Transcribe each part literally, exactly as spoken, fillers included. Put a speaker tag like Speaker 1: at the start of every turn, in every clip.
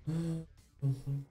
Speaker 1: Mhm. Mhm.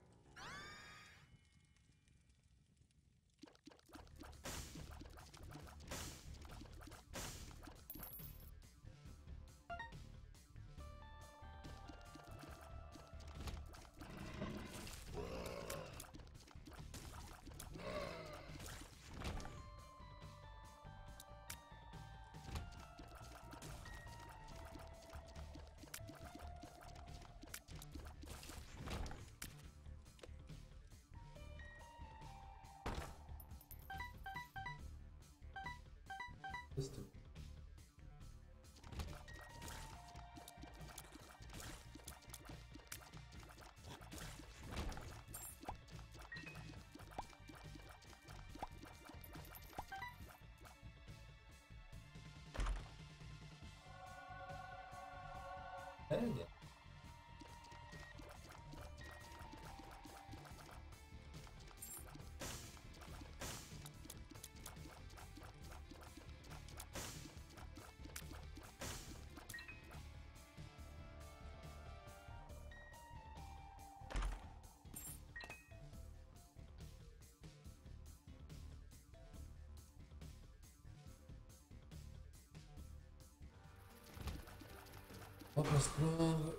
Speaker 1: C'était- Aide. On va pas se plaindre.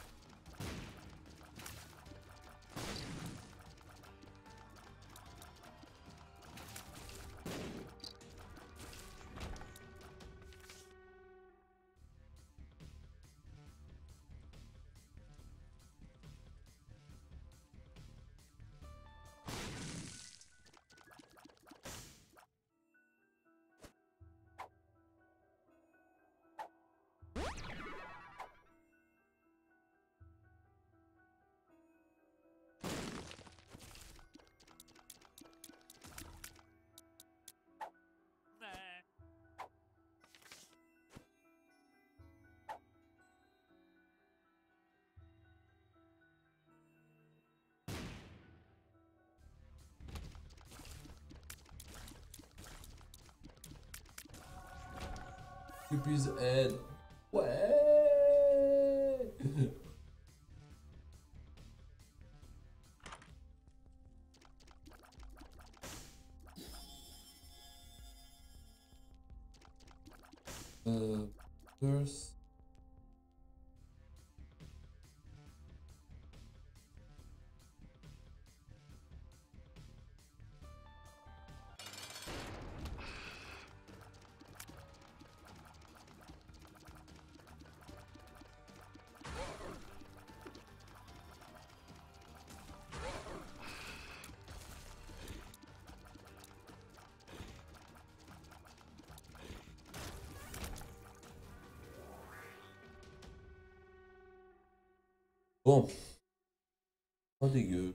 Speaker 1: You please aide. Ouais. Euh, First. Bon, pas dégueu.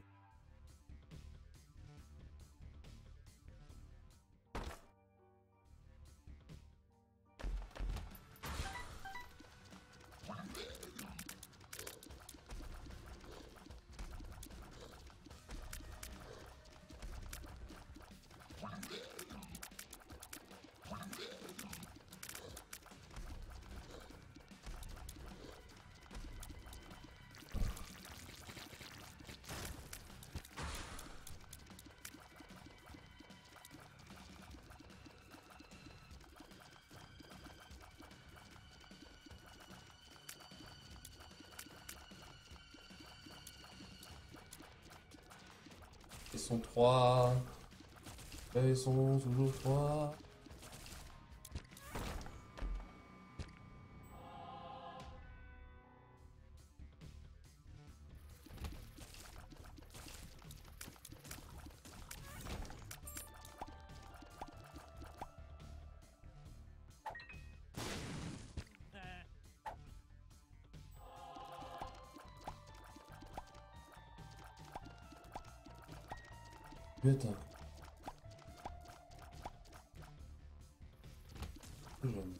Speaker 1: Ils sont trois. Ils sont toujours trois. Putain. Jeune.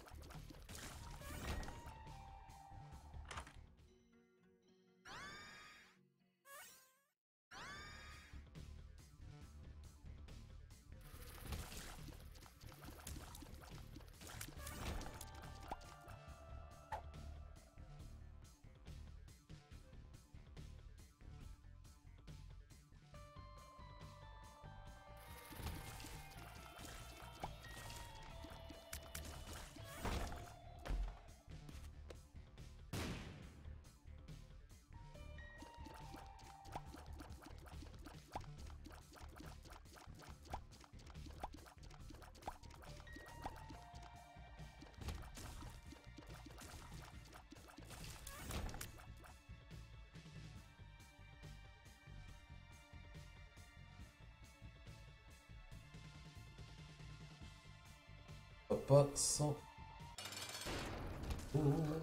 Speaker 1: pas sans... Oh.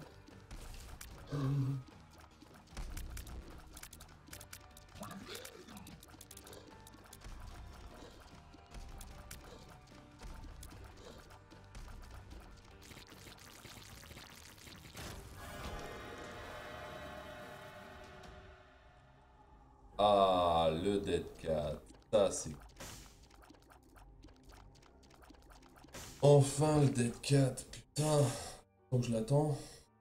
Speaker 1: Mmh. Ah, le Dead Cat. Ça, c'est... Enfin, le Dead Cat. Putain. Donc, je l'attends.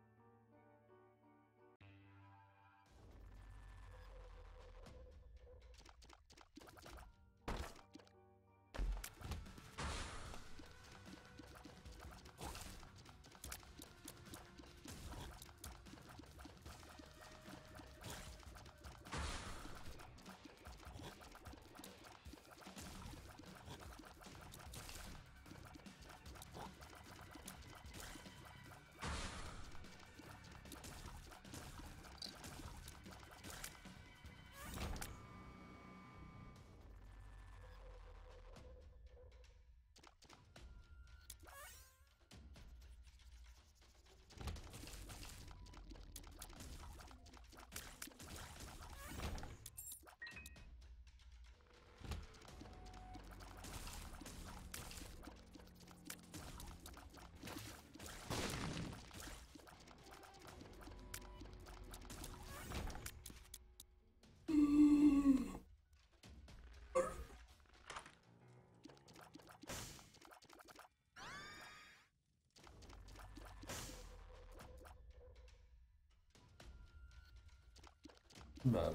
Speaker 1: Mal.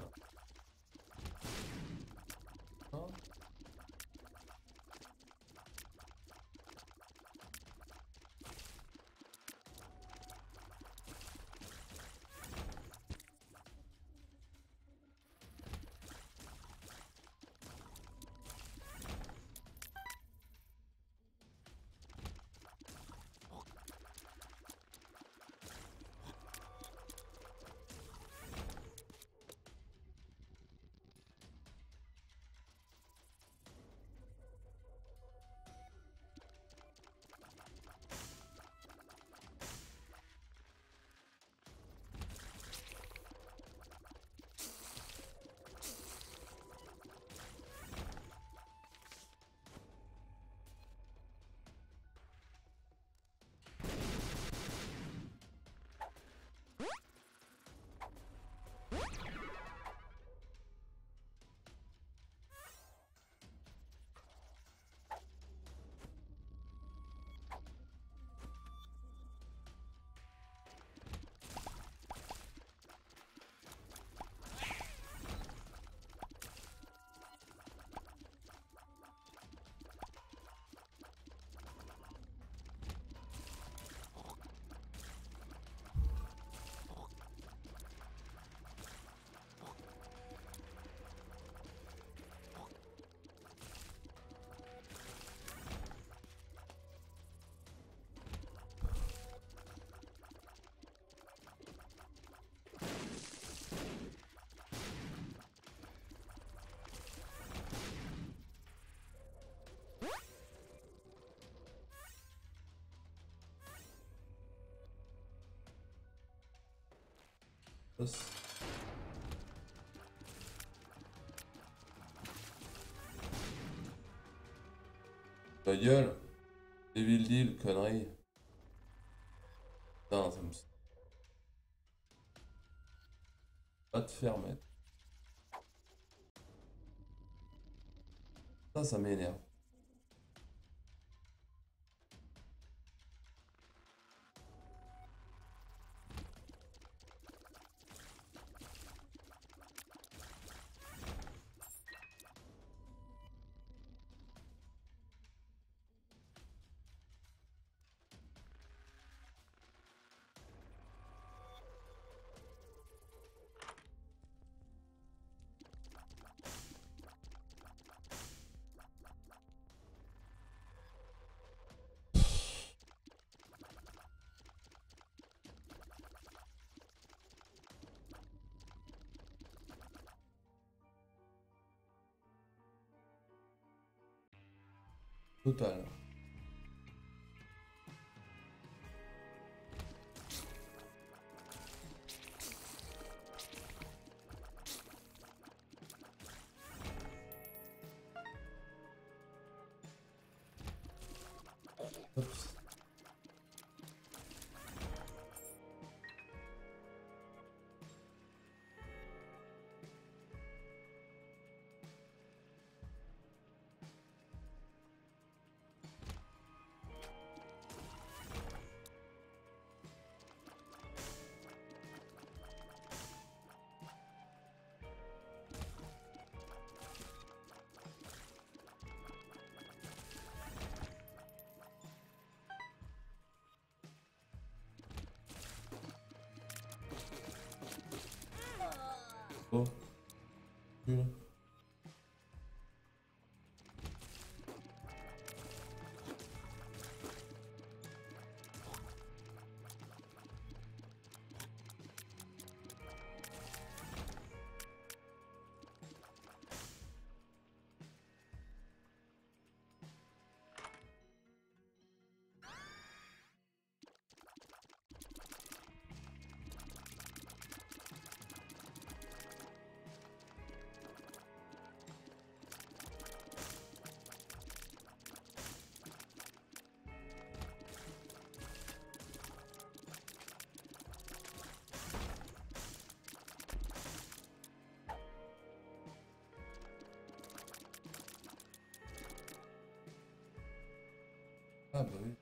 Speaker 1: Hein? Ta gueule. Devil Deal, connerie. Putain, ça me... Pas te faire mettre. Ça, ça m'énerve. Total. Oh. Cool. Ah bah oui.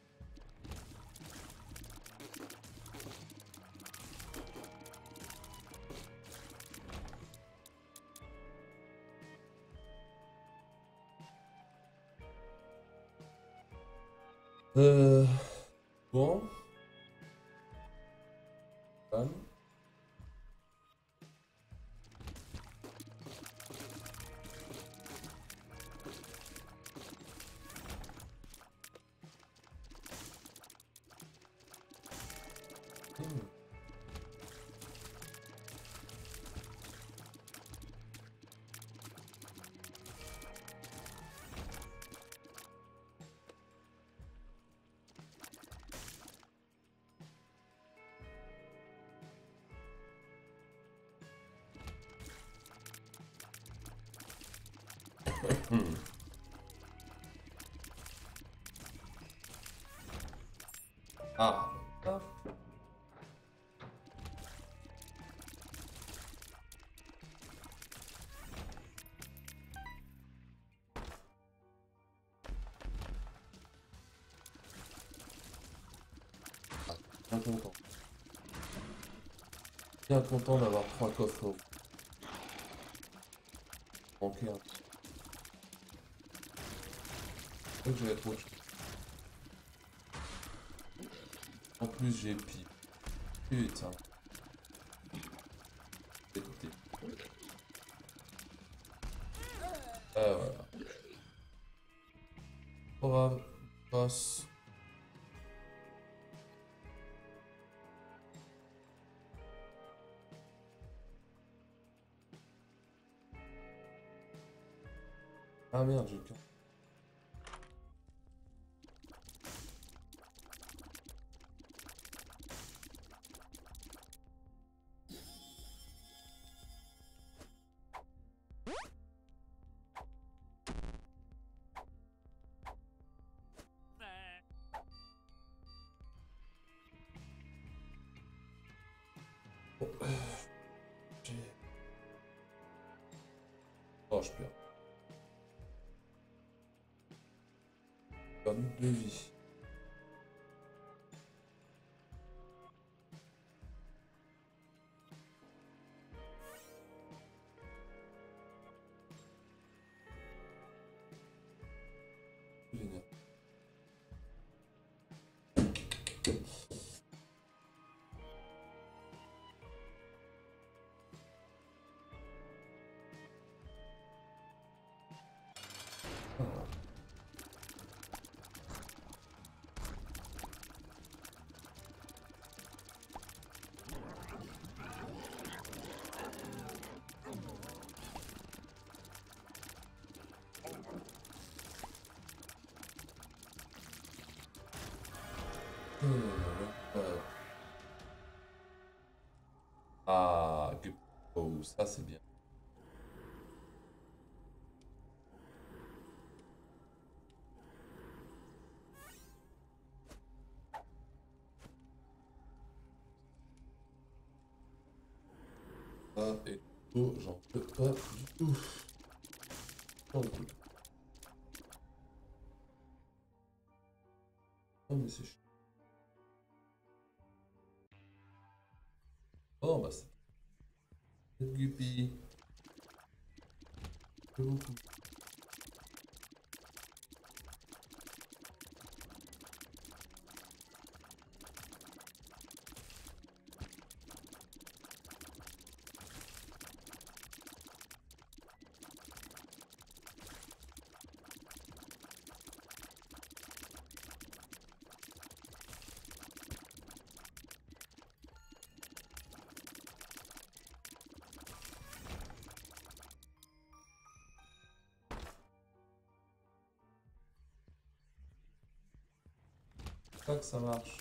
Speaker 1: Euh... Bon. Calme. Hmm. Hmm. Ah. Ah. Bien content. Bien content d'avoir trois coffres. Manqué un. Donc je vais être autre chose. En plus j'ai pi. Putain. Pété. Ah voilà. Pas grave. Passe. Ah merde, j'ai qu'un. J'ai- Oh, je perds. J'ai perdu deux vies. Génial. Euh, Ah, que... Oh, ça c'est bien. Ça et tout, j'en peux pas du tout. J'en peux. Oh, mais c'est chiant. Oh, bah c'est... Guppy. Beaucoup. pas que ça marche.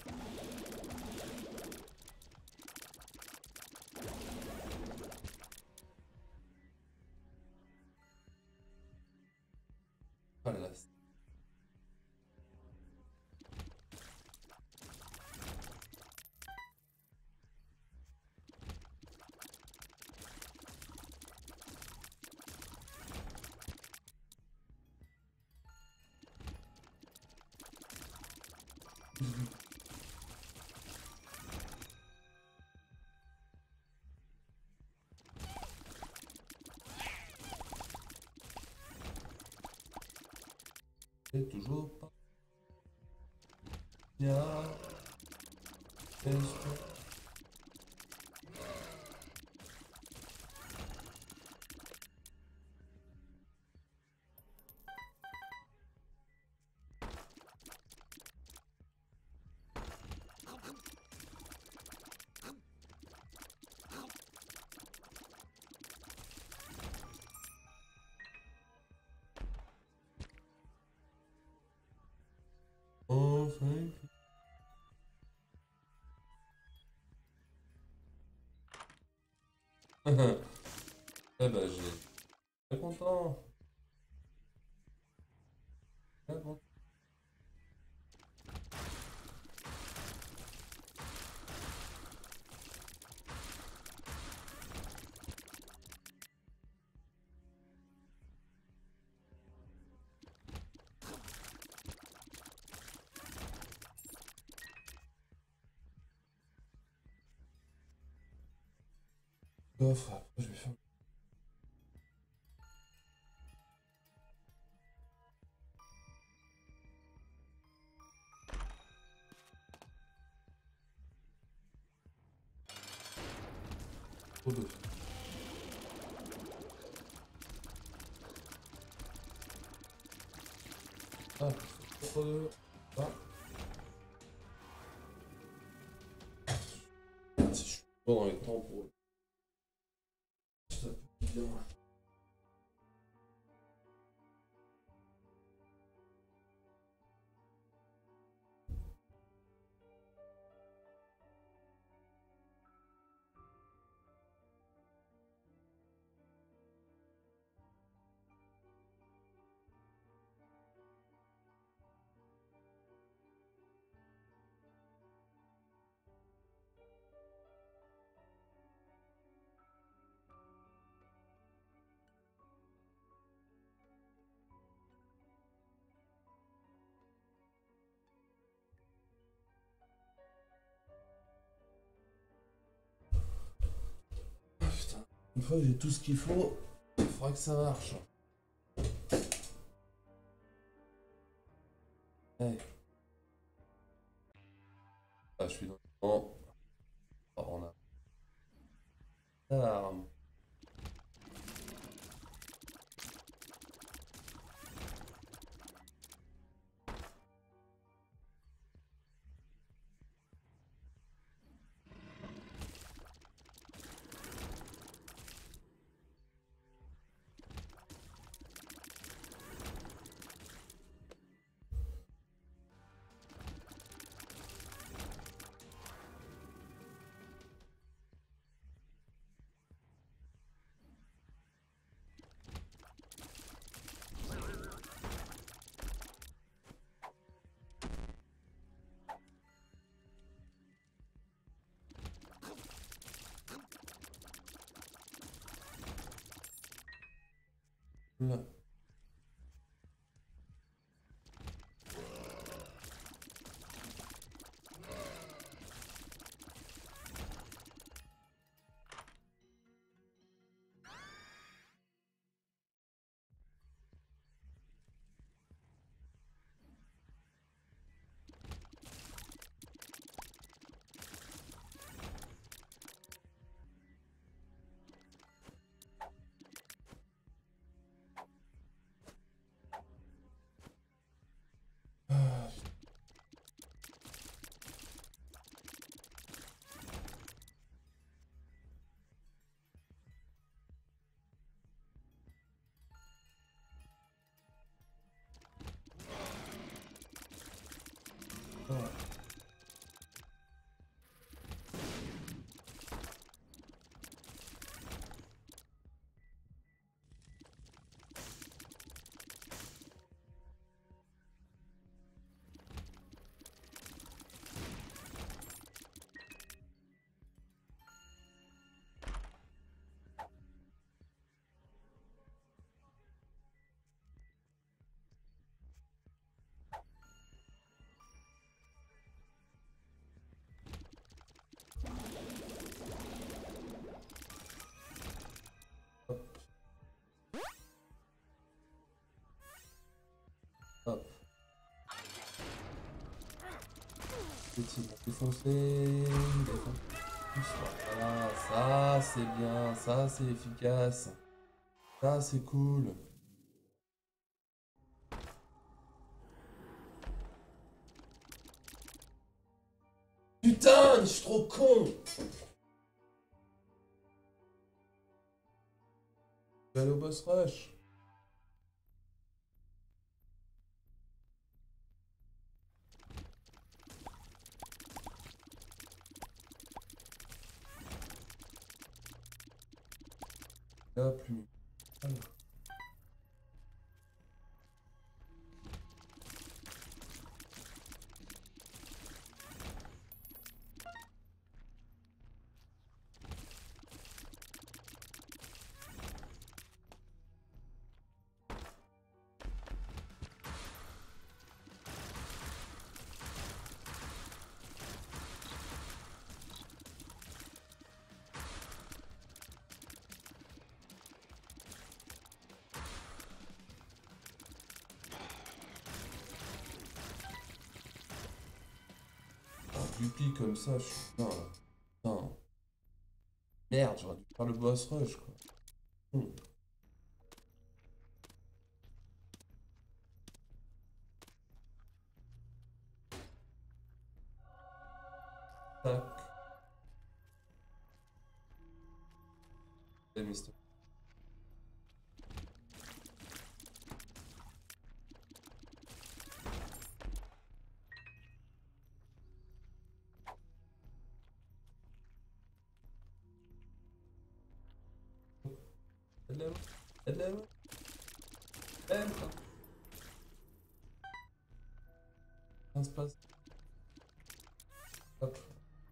Speaker 1: Ah là. Et toujours pas bien. Enfin. Eh ben, j'ai très content. Très content. Coffre, après je vais faire. Trop de. Ah, trop de. Ah. Si je suis pas dans les temps pour. Ça peut être bien. Ah, putain. Une fois que j'ai tout ce qu'il faut, il faudra que ça marche. Ouais. Ah, je suis dans le temps. Oh, on a. Arme. Là. Petit bon défoncer, défoncer. Voilà, ça c'est bien, ça c'est efficace. Ça c'est cool. Putain, je suis trop con. Je vais aller au boss rush. Là, plus. Alors. Dupi comme ça, je suis putain là. Putain. Merde, j'aurais dû faire le boss rush quoi. Hmm. Tac. Et Mister. Aide-la. Aide-la. Aide. Ça se passe. Hop.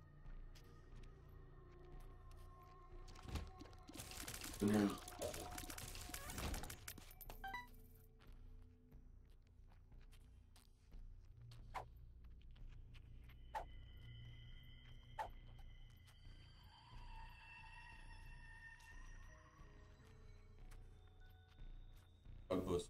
Speaker 1: C'est bon. Pas le boss.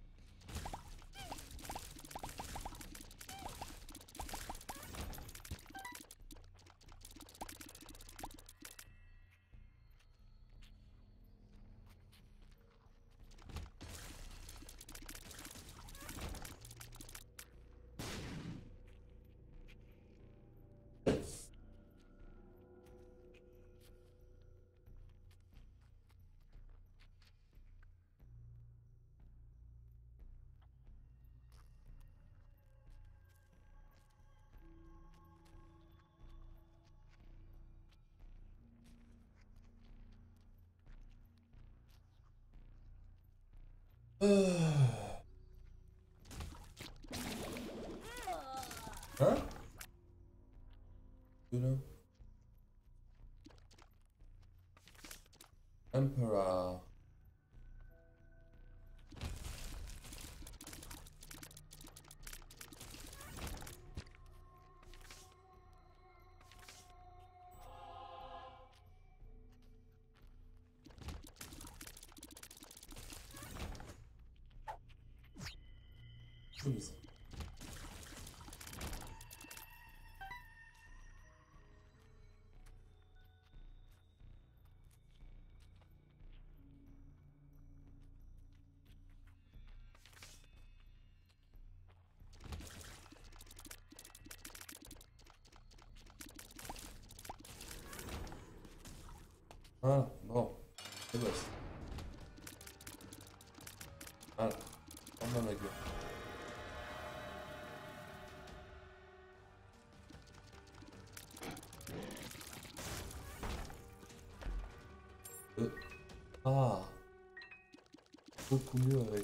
Speaker 1: Euh... Hein? De là. Emperor. Comme ça. Voilà, bon. C'est boss. Voilà. On dans la gueule. Euh. Ah. Beaucoup mieux avec.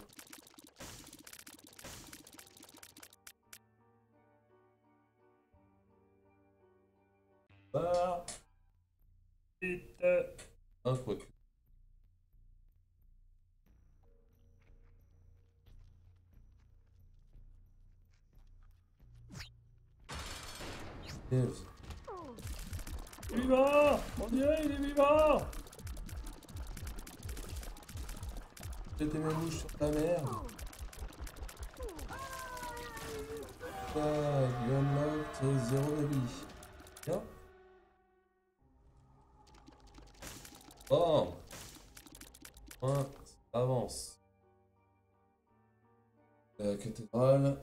Speaker 1: Ah. Vite. Un quoi que. Yes.
Speaker 2: Il est vivant! On dirait il est vivant!
Speaker 1: J'étais mes mouches sur ta merde. Ah, you unlocked zéro de vie. Bien. Bon. Un, ça avance. La cathédrale.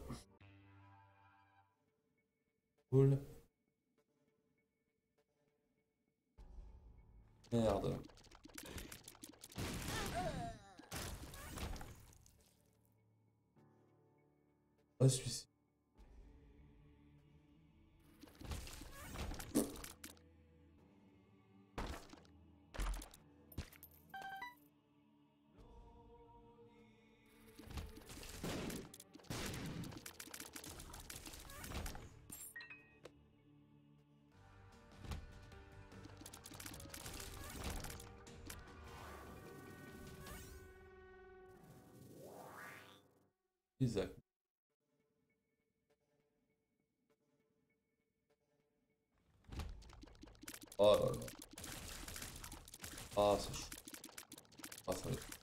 Speaker 1: Cool. Merde. Ah, celui-ci. Isaac. Oh là là. Ah, c'est chaud. Ah, ça va être.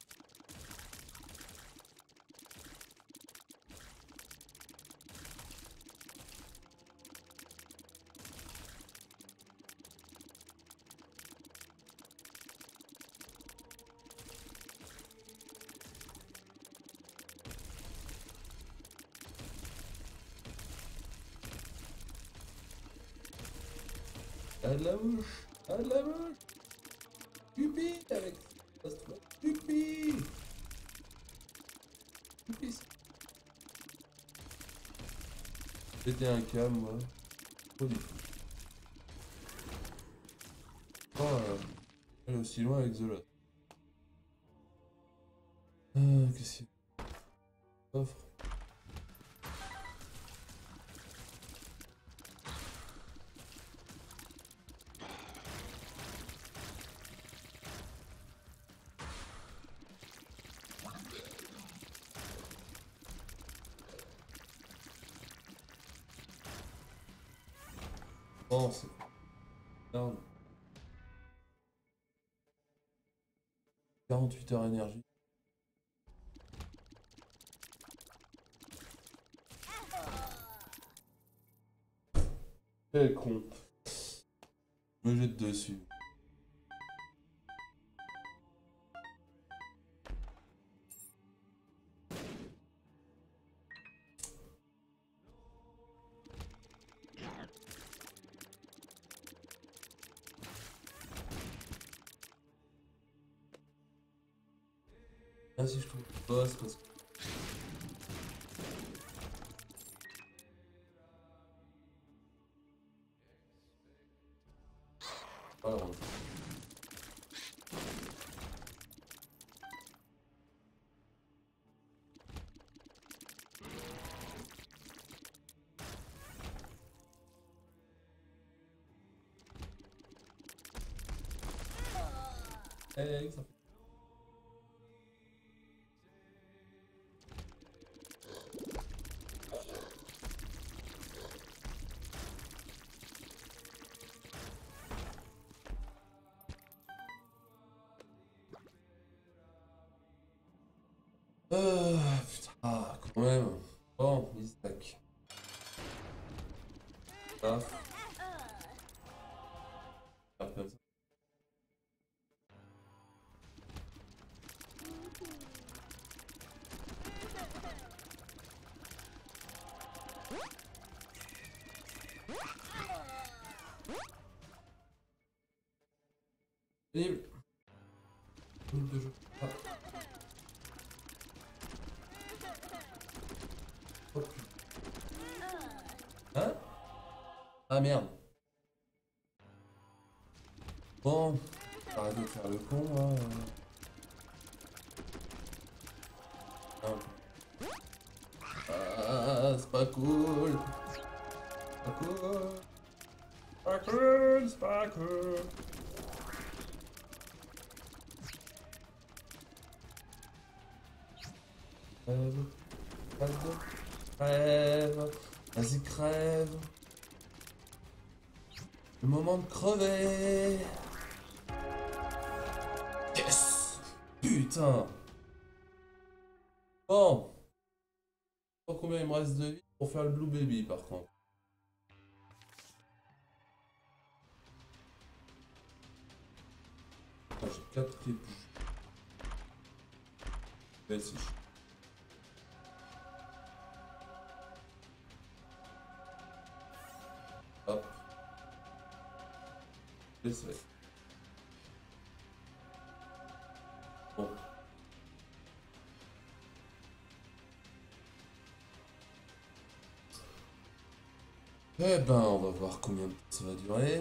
Speaker 1: Ah, de la mouche. Ah, de la mouche. Youpi avec. Youpi. Youpi. C'était un cam, moi. Pas du tout. Oh, euh, elle est aussi loin avec The Lot. Ah, qu'est-ce qu'il y a? Offre. Bon, c'est énorme. quarante-huit heures énergie. Quel con. Je me jette dessus. Ah si je trouve le boss parce que... Voilà. Hey, ça fait... Euh, putain, ah, quand même. Bon, Isaac. Ah. Faire comme ça. Disponible. Minute de jeu. Ah. Oh, putain. Hein? Ah merde. Bon, arrête de faire le con là. Ah, c'est pas cool. Pas cool.
Speaker 2: Pas cool, c'est pas cool.
Speaker 1: Crève. Crève. Crève. Vas-y, crève. Le moment de crever. Yes. Putain. Bon. Pour combien il me reste de vie? Pour faire le Blue Baby par contre. Ah, j'ai capté plus. Mais si. Hop. Laisse-le. Bon. Eh ben, on va voir combien de temps ça va durer.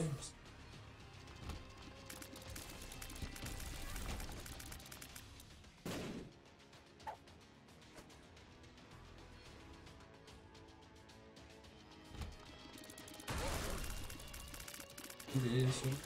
Speaker 1: Il est sur...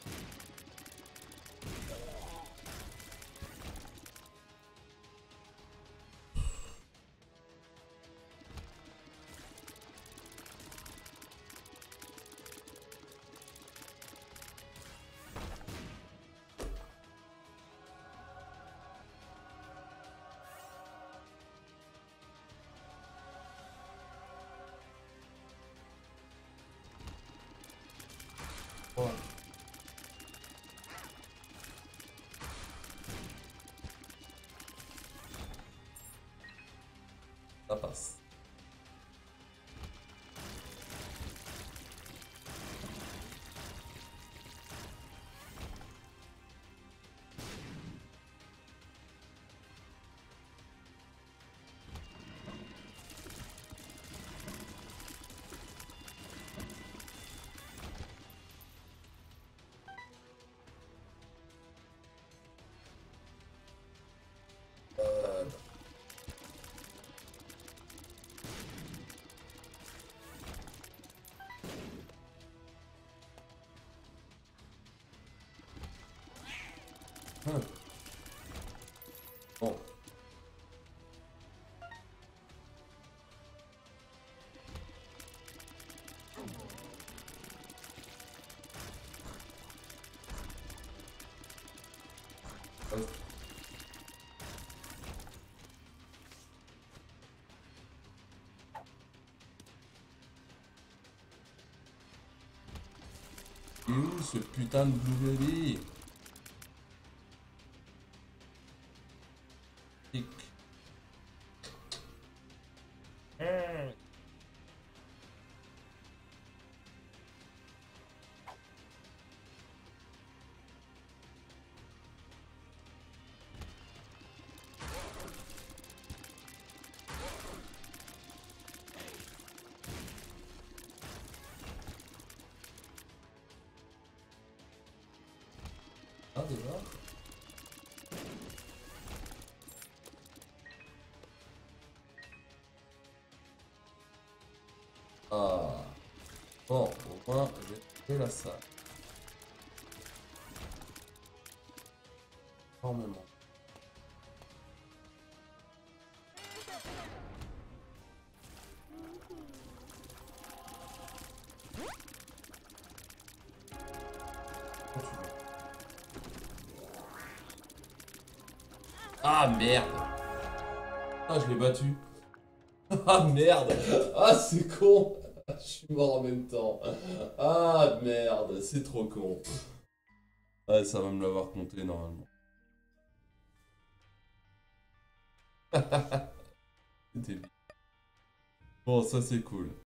Speaker 1: Voilà. Ça passe. Euh... Hum. Bon. Reste. Et où ce putain de Blue Baby? Tic.
Speaker 2: Hum.
Speaker 1: Ah, déjà? Ah. Bon, au moins, j'ai trouvé la salle. Énormément. Ah merde! Ah, je l'ai battu. Ah merde! Ah, c'est con! Je suis mort en même temps. Ah merde, c'est trop con. Ouais, ça va me l'avoir compté normalement. C'était bien. Bon, ça c'est cool.